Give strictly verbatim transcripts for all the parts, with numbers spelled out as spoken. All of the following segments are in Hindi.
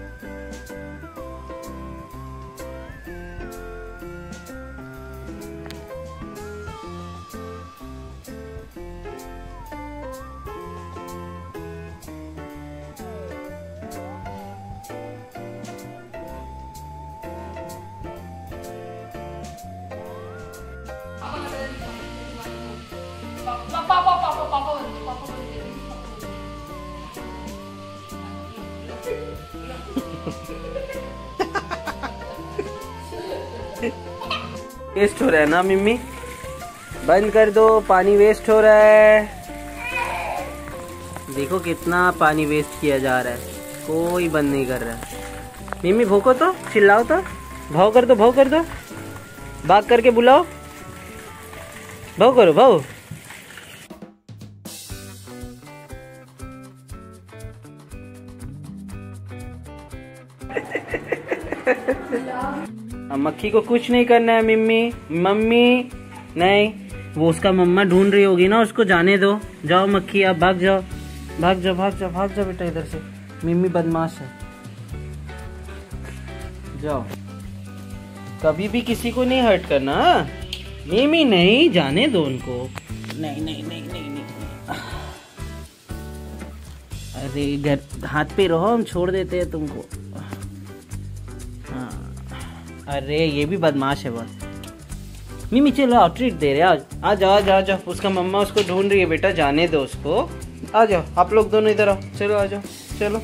वेस्ट हो रहा है ना मिम्मी, बंद कर दो, पानी वेस्ट हो रहा है। देखो कितना पानी वेस्ट किया जा रहा है, कोई बंद नहीं कर रहा है। मिम्मी भौंको तो, चिल्लाओ तो, भाव कर दो, भाव कर दो, भाग करके बुलाओ, भाव करो, भाव। मक्खी को कुछ नहीं करना है मिम्मी, मम्मी नहीं, वो उसका मम्मा ढूंढ रही होगी ना, उसको जाने दो। जाओ मक्खी, आप भाग जाओ, भाग जाओ, भाग जाओ, भाग जाओ बेटा इधर से, मिम्मी बदमाश है। जाओ, कभी भी किसी को नहीं हर्ट करना। मिम्मी नहीं, जाने दो उनको। नहीं नहीं नहीं नहीं नहीं, अरे घर हाथ पे रहो, हम छोड़ देते हैं तुमको। अरे ये भी बदमाश है बहुत। मिमी चलो आओ, ट्रीट दे रहे, आ जाओ, आ जाओ, आ जाओ। उसका मम्मा उसको ढूंढ रही है बेटा, जाने दो उसको। आ जाओ आप लोग दोनों इधर आओ, चलो आ जाओ, चलो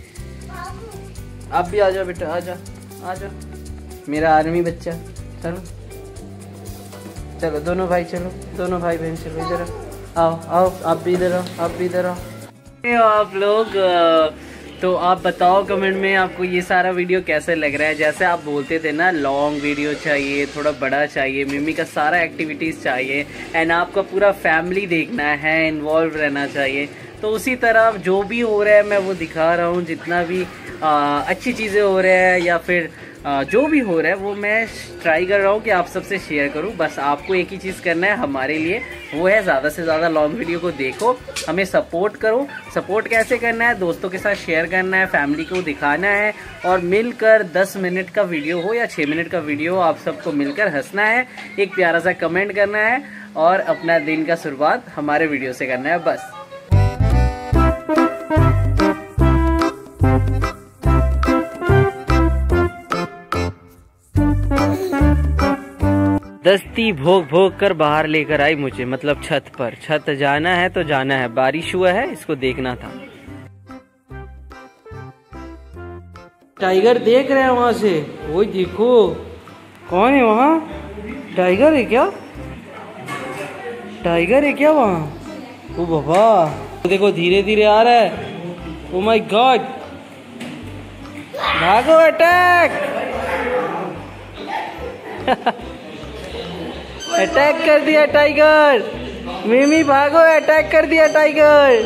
आप भी आ जाओ बेटा, आ जाओ, आ जाओ मेरा आर्मी बच्चा। चलो चलो दोनों भाई, चलो दोनों भाई बहन, चलो इधर आओ, आओ आप भी इधर आओ, आप भी इधर आओ। आप लोग तो आप बताओ कमेंट में आपको ये सारा वीडियो कैसे लग रहा है। जैसे आप बोलते थे ना लॉन्ग वीडियो चाहिए, थोड़ा बड़ा चाहिए, मिमी का सारा एक्टिविटीज़ चाहिए एंड आपका पूरा फैमिली देखना है, इन्वॉल्व रहना चाहिए, तो उसी तरह जो भी हो रहा है मैं वो दिखा रहा हूँ। जितना भी आ, अच्छी चीज़ें हो रहा है या फिर आ, जो भी हो रहा है वो मैं ट्राई कर रहा हूँ कि आप सबसे शेयर करूँ। बस आपको एक ही चीज़ करना है हमारे लिए, वो है ज़्यादा से ज़्यादा लॉन्ग वीडियो को देखो, हमें सपोर्ट करो। सपोर्ट कैसे करना है, दोस्तों के साथ शेयर करना है, फैमिली को दिखाना है और मिलकर दस मिनट का वीडियो हो या छः मिनट का वीडियो हो, आप सबको मिलकर हंसना है, एक प्यारा सा कमेंट करना है और अपना दिन का शुरुआत हमारे वीडियो से करना है बस। दस्ती भोग भोग कर बाहर लेकर आई मुझे, मतलब छत पर। छत जाना है तो जाना है, बारिश हुआ है, इसको देखना था। टाइगर देख रहे हैं वहां से, वो देखो कौन है वहां, टाइगर है क्या, टाइगर है क्या वहां? ओ बाबा देखो धीरे धीरे आ रहा है। ओ माय गॉड, भागो, अटैक अटैक कर दिया टाइगर, मिमी भागो, अटैक कर दिया टाइगर।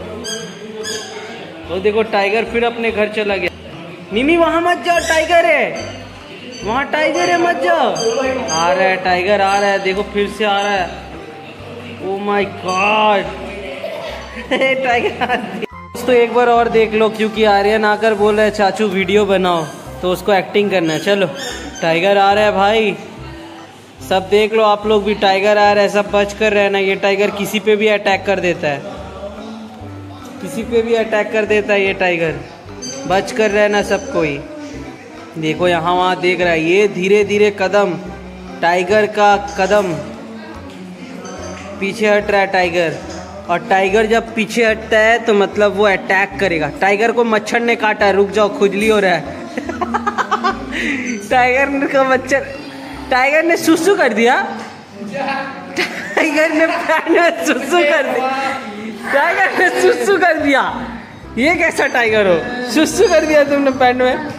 वो देखो टाइगर फिर अपने घर चला गया। मिमी वहां मत जाओ, टाइगर है वहां, टाइगर है मत जाओ। आ रहा है टाइगर, आ रहा है, देखो फिर से आ रहा है। Oh my god tiger. दोस्तों एक बार और देख लो, क्योंकि आर्यन आकर बोल रहा है चाचू वीडियो बनाओ, तो उसको एक्टिंग करना है। चलो टाइगर आ रहा है भाई, सब देख लो आप लोग भी, टाइगर आ रहा है, सब बच कर रहना। ये टाइगर किसी पे भी अटैक कर देता है, किसी पे भी अटैक कर देता है ये टाइगर, बच कर रहना सब कोई। देखो यहाँ वहाँ देख रहा है, ये धीरे धीरे कदम, टाइगर का कदम पीछे हट रहा है टाइगर। और टाइगर जब पीछे हटता है तो मतलब वो अटैक करेगा। टाइगर को मच्छर ने काटा, रुक जाओ खुजली हो रहा है टाइगर का मच्छर, टाइगर ने सुसु कर दिया, टाइगर ने पैंट में सुसु कर दिया, टाइगर ने सुसु कर दिया। ये कैसा टाइगर हो, सुसु कर दिया तुमने पैंट में।